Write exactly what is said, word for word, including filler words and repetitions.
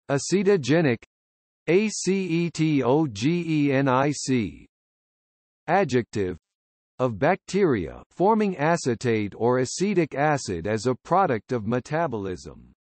Acetogenic, acetogenic. Adjective, of bacteria forming acetate or acetic acid as a product of metabolism.